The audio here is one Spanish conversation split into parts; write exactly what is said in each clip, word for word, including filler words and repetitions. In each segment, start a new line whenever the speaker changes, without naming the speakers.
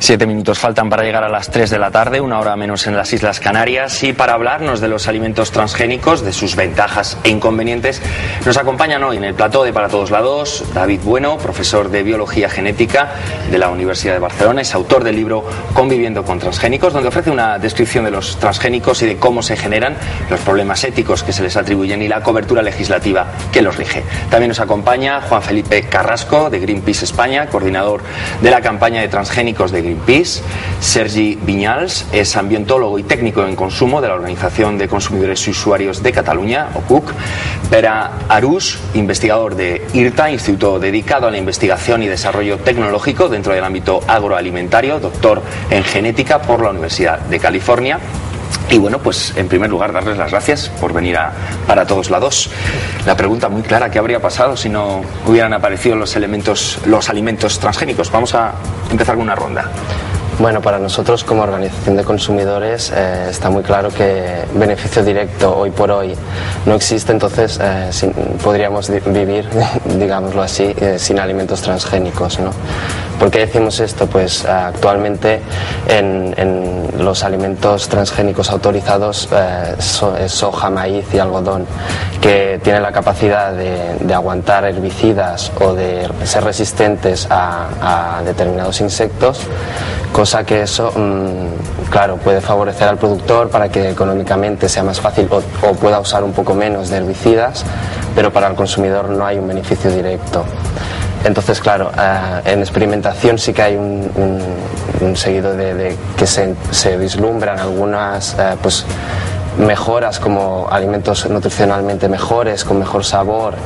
Siete minutos faltan para llegar a las tres de la tarde, una hora menos en las Islas Canarias, y para hablarnos de los alimentos transgénicos, de sus ventajas e inconvenientes, nos acompañan hoy en el plató de Para Todos Lados David Bueno, profesor de Biología Genética de la Universidad de Barcelona, es autor del libro Conviviendo con Transgénicos, donde ofrece una descripción de los transgénicos y de cómo se generan, los problemas éticos que se les atribuyen y la cobertura legislativa que los rige. También nos acompaña Juan Felipe Carrasco, de Greenpeace España, coordinador de la campaña de transgénicos de Greenpeace. Sergi Viñals es ambientólogo y técnico en consumo de la Organización de Consumidores y Usuarios de Cataluña, O C U C. Pere Arús, investigador de IRTA, instituto dedicado a la investigación y desarrollo tecnológico dentro del ámbito agroalimentario, doctor en genética por la Universidad de California. Y bueno, pues en primer lugar darles las gracias por venir a Para Todos Lados. La pregunta muy clara: ¿qué habría pasado si no hubieran aparecido los elementos, los alimentos transgénicos? Vamos a empezar con una ronda.
Bueno, para nosotros como organización de consumidores eh, está muy claro que beneficio directo hoy por hoy no existe, entonces eh, sin, podríamos vivir, digámoslo así, eh, sin alimentos transgénicos, ¿no? ¿Por qué decimos esto? Pues eh, actualmente en, en los alimentos transgénicos autorizados eh, so, es soja, maíz y algodón, que tienen la capacidad de, de aguantar herbicidas o de ser resistentes a, a determinados insectos, cosa que eso, mmm, claro, puede favorecer al productor para que económicamente sea más fácil o, o pueda usar un poco menos de herbicidas, pero para el consumidor no hay un beneficio directo. Entonces, claro, eh, en experimentación sí que hay un, un, un seguido de, de que se, se vislumbran algunas eh, pues, mejoras, como alimentos nutricionalmente mejores, con mejor sabor,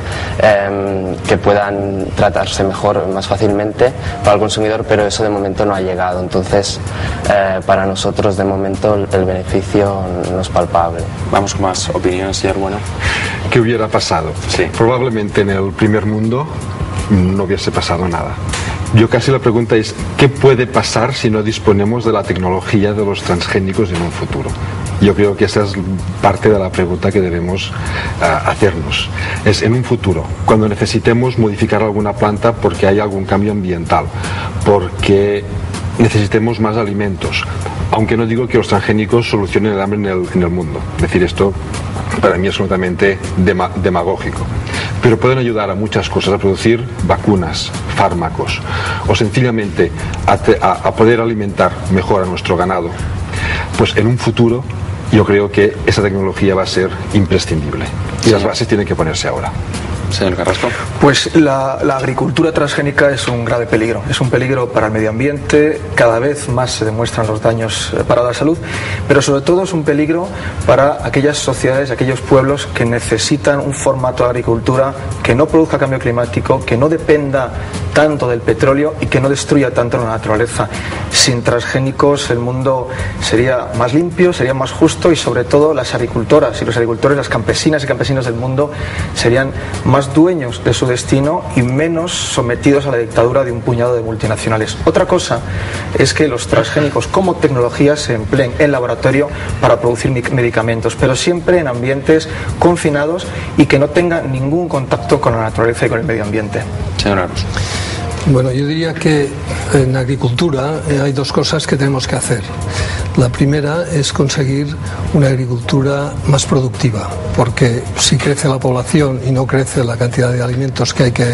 eh, que puedan tratarse mejor, más fácilmente para el consumidor, pero eso de momento no ha llegado. Entonces, eh, para nosotros de momento el, el beneficio no es palpable.
Vamos con más opiniones, señor Bueno.
¿Qué hubiera pasado?
Sí.
Probablemente en el primer mundo no hubiese pasado nada. Yo casi la pregunta es: ¿qué puede pasar si no disponemos de la tecnología de los transgénicos en un futuro? Yo creo que esa es parte de la pregunta que debemos uh, hacernos. Es en un futuro, cuando necesitemos modificar alguna planta porque hay algún cambio ambiental, porque necesitemos más alimentos, aunque no digo que los transgénicos solucionen el hambre en el, en el mundo. Decir esto para mí es absolutamente dema, demagógico. Pero pueden ayudar a muchas cosas, a producir vacunas, fármacos, o sencillamente a, a, a poder alimentar mejor a nuestro ganado. Pues en un futuro yo creo que esa tecnología va a ser imprescindible y sí, las bases tienen que ponerse ahora.
Señor Carrasco.
Pues la, la agricultura transgénica es un grave peligro, es un peligro para el medio ambiente, cada vez más se demuestran los daños para la salud, pero sobre todo es un peligro para aquellas sociedades, aquellos pueblos que necesitan un formato de agricultura que no produzca cambio climático, que no dependa tanto del petróleo y que no destruya tanto la naturaleza. Sin transgénicos el mundo sería más limpio, sería más justo, y sobre todo las agricultoras y los agricultores, las campesinas y campesinos del mundo serían más dueños de su destino y menos sometidos a la dictadura de un puñado de multinacionales. Otra cosa es que los transgénicos como tecnología se empleen en laboratorio para producir medicamentos, pero siempre en ambientes confinados y que no tengan ningún contacto con la naturaleza y con el medio ambiente.
Señor Arús.
Bueno, yo diría que en agricultura hay dos cosas que tenemos que hacer. La primera es conseguir una agricultura más productiva, porque si crece la población y no crece la cantidad de alimentos que hay que,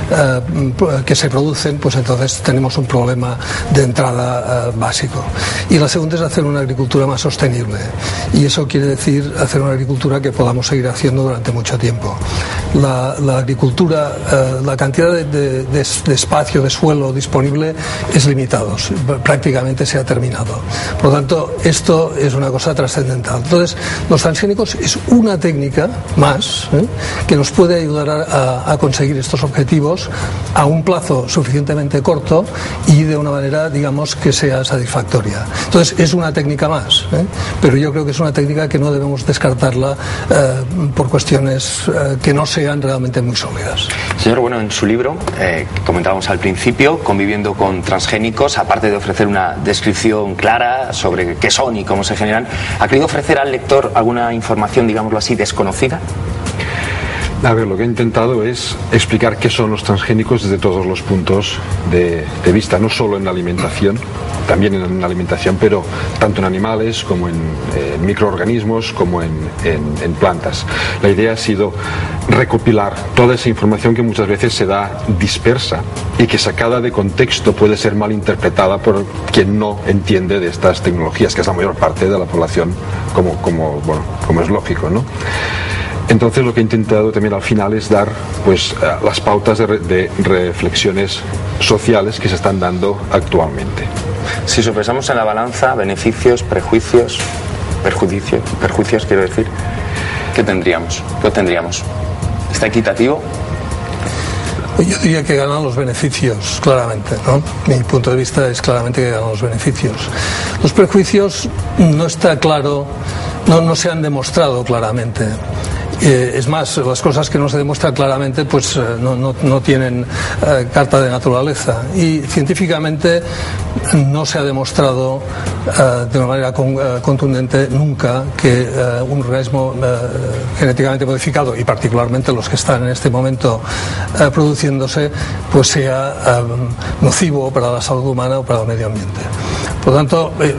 uh, que se producen, pues entonces tenemos un problema de entrada uh, básico. Y la segunda es hacer una agricultura más sostenible, y eso quiere decir hacer una agricultura que podamos seguir haciendo durante mucho tiempo. La, la agricultura, uh, la cantidad de, de, de, de espacio de suelo disponible es limitado, prácticamente se ha terminado. Por lo tanto, esto es una cosa trascendental. Entonces, los transgénicos es una técnica más ¿eh? que nos puede ayudar a, a conseguir estos objetivos a un plazo suficientemente corto y de una manera, digamos, que sea satisfactoria. Entonces, es una técnica más, ¿eh? pero yo creo que es una técnica que no debemos descartarla eh, por cuestiones eh, que no sean realmente muy sólidas.
Señor Bueno, en su libro, eh, comentábamos al principio, Conviviendo con Transgénicos, aparte de ofrecer una descripción clara sobre qué son y cómo se generan, ¿ha querido ofrecer al lector alguna información, digámoslo así, desconocida?
A ver, lo que he intentado es explicar qué son los transgénicos desde todos los puntos de, de vista, no solo en la alimentación, también en la alimentación, pero tanto en animales como en eh, microorganismos, como en, en, en plantas. La idea ha sido recopilar toda esa información que muchas veces se da dispersa y que sacada de contexto puede ser mal interpretada por quien no entiende de estas tecnologías, que es la mayor parte de la población, como, como, bueno, como es lógico, ¿no? Entonces lo que he intentado también al final es dar pues las pautas de, re, de reflexiones sociales que se están dando actualmente.
Si sopesamos en la balanza beneficios, prejuicios, perjuicios, perjuicios quiero decir, ¿qué tendríamos? ¿Qué tendríamos? ¿Está equitativo?
Yo diría que ganan los beneficios, claramente, ¿no? Mi punto de vista es claramente que ganan los beneficios. Los prejuicios no está claro, no, no se han demostrado claramente. Eh, es más, las cosas que no se demuestran claramente pues eh, no, no, no tienen eh, carta de naturaleza, y científicamente no se ha demostrado eh, de una manera con, eh, contundente nunca que eh, un organismo eh, genéticamente modificado, y particularmente los que están en este momento eh, produciéndose, pues sea eh, nocivo para la salud humana o para el medio ambiente. Por lo tanto, eh,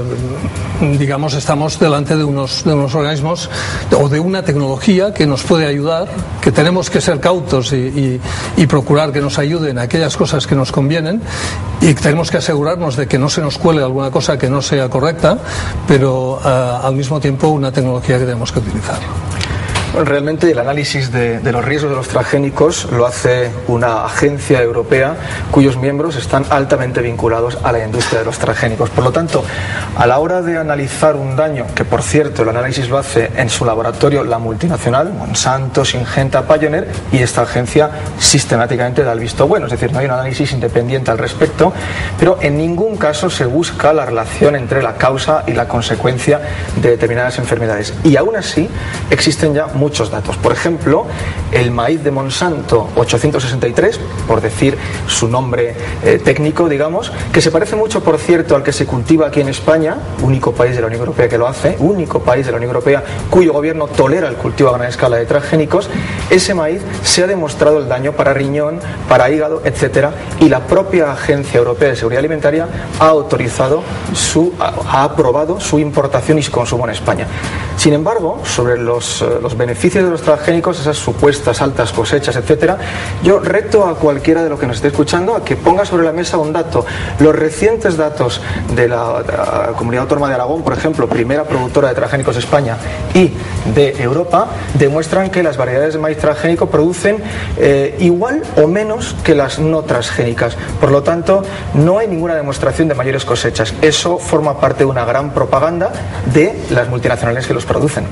eh, digamos, estamos delante de unos, de unos organismos o de una tecnología que nos puede ayudar, que tenemos que ser cautos y, y, y procurar que nos ayuden a aquellas cosas que nos convienen, y tenemos que asegurarnos de que no se nos cuele alguna cosa que no sea correcta, pero eh, al mismo tiempo una tecnología que tenemos que utilizar.
Realmente el análisis de, de los riesgos de los transgénicos lo hace una agencia europea cuyos miembros están altamente vinculados a la industria de los transgénicos. Por lo tanto, a la hora de analizar un daño, que por cierto el análisis lo hace en su laboratorio la multinacional Monsanto, Syngenta, Pioneer, y esta agencia sistemáticamente da el visto bueno, es decir, no hay un análisis independiente al respecto, pero en ningún caso se busca la relación entre la causa y la consecuencia de determinadas enfermedades. Y aún así existen ya muchos datos. Por ejemplo, el maíz de Monsanto ochocientos sesenta y tres, por decir su nombre eh, técnico, digamos, que se parece mucho, por cierto, al que se cultiva aquí en España, único país de la Unión Europea que lo hace, único país de la Unión Europea cuyo gobierno tolera el cultivo a gran escala de transgénicos. Ese maíz se ha demostrado el daño para riñón, para hígado, etcétera, y la propia Agencia Europea de Seguridad Alimentaria ha autorizado su, ha aprobado su importación y su consumo en España. Sin embargo, sobre los, los beneficios de los transgénicos, esas supuestas altas cosechas, etcétera, yo reto a cualquiera de los que nos esté escuchando a que ponga sobre la mesa un dato. Los recientes datos de la, de la Comunidad Autónoma de Aragón, por ejemplo, primera productora de transgénicos de España, y de Europa, demuestran que las variedades de maíz transgénico producen eh, igual o menos que las no transgénicas. Por lo tanto, no hay ninguna demostración de mayores cosechas. Eso forma parte de una gran propaganda de las multinacionales que los producen.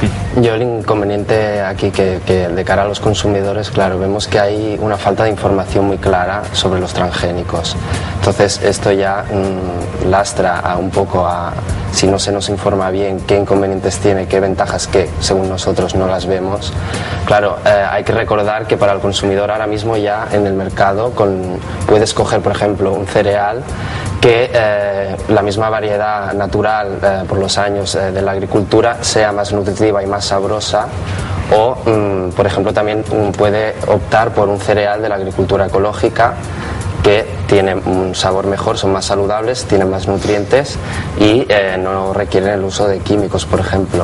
Yo el inconveniente aquí que, que de cara a los consumidores, claro, vemos que hay una falta de información muy clara sobre los transgénicos. Entonces esto ya mmm, lastra a un poco a, si no se nos informa bien qué inconvenientes tiene, qué ventajas que según nosotros no las vemos. Claro, eh, hay que recordar que para el consumidor ahora mismo ya en el mercado con, puedes coger, por ejemplo, un cereal que eh, la misma variedad natural eh, por los años eh, de la agricultura sea más nutritiva y más sabrosa, o mm, por ejemplo también mm, puede optar por un cereal de la agricultura ecológica que tiene un sabor mejor, son más saludables, tienen más nutrientes y eh, no requieren el uso de químicos, por ejemplo.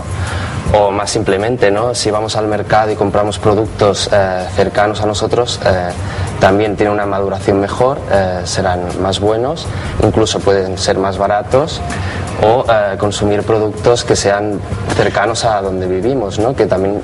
O más simplemente, ¿no? Si vamos al mercado y compramos productos eh, cercanos a nosotros, eh, también tienen una maduración mejor, eh, serán más buenos, incluso pueden ser más baratos, o eh, consumir productos que sean cercanos a donde vivimos, ¿no? Que también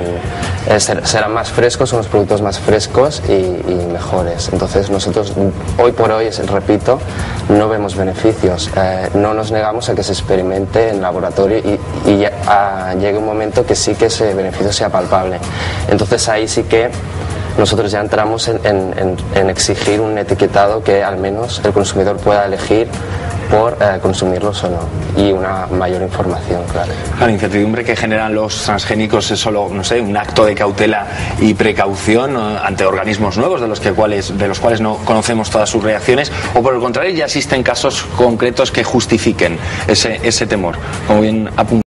mm, eh, ser, serán más frescos, son los productos más frescos y, y mejores. Entonces nosotros hoy por hoy, repito, no vemos beneficios, eh, no nos negamos a que se experimente en laboratorio y, y ya, a, llegue un momento que sí que ese beneficio sea palpable. Entonces ahí sí que nosotros ya entramos en, en, en, en exigir un etiquetado que al menos el consumidor pueda elegir por eh, consumirlos o no, y una mayor información, claro.
La incertidumbre que generan los transgénicos es solo, no sé, un acto de cautela y precaución eh, ante organismos nuevos de los, que cuales, de los cuales no conocemos todas sus reacciones, o por el contrario ya existen casos concretos que justifiquen ese, ese temor, como bien apuntado.